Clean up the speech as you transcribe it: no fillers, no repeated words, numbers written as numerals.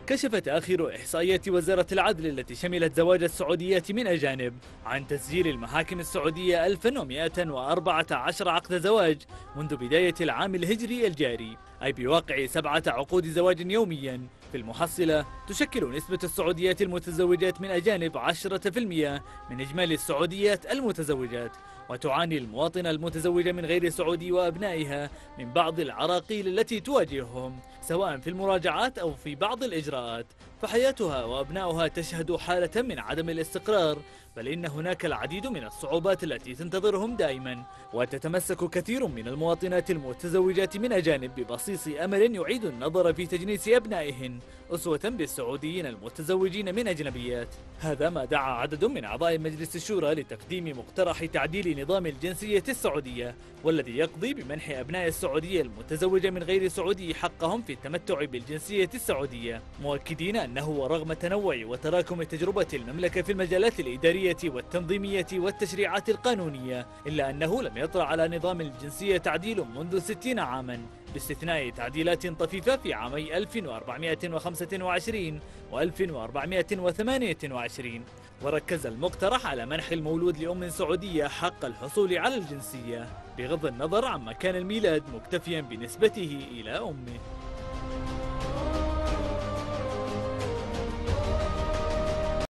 كشفت آخر إحصائيات وزارة العدل التي شملت زواج السعوديات من أجانب عن تسجيل المحاكم السعودية 1114 عقد زواج منذ بداية العام الهجري الجاري، أي بواقع 7 عقود زواج يوميا. في المحصلة تشكل نسبة السعوديات المتزوجات من أجانب 10% من إجمالي السعوديات المتزوجات، وتعاني المواطنة المتزوجة من غير سعودي وأبنائها من بعض العراقيل التي تواجههم سواء في المراجعات أو في بعض الإجراءات، فحياتها وأبنائها تشهد حالة من عدم الاستقرار، بل إن هناك العديد من الصعوبات التي تنتظرهم دائما. وتتمسك كثير من المواطنات المتزوجات من أجانب ببصيص أمل يعيد النظر في تجنيس أبنائهن أسوة بالسعوديين المتزوجين من أجنبيات. هذا ما دعا عدد من أعضاء مجلس الشورى لتقديم مقترح تعديل نظام الجنسية السعودية، والذي يقضي بمنح أبناء السعودية المتزوجة من غير سعودي حقهم في التمتع بالجنسية السعودية، مؤكدين أنه ورغم تنوع وتراكم تجربة المملكة في المجالات الإدارية والتنظيمية والتشريعات القانونية، إلا أنه لم يطرأ على نظام الجنسية تعديل منذ 60 عاما، باستثناء تعديلات طفيفة في عامي 1425 و 1428. وركز المقترح على منح المولود لأم سعودية حق الحصول على الجنسية بغض النظر عن مكان الميلاد، مكتفيا بنسبته إلى أمه.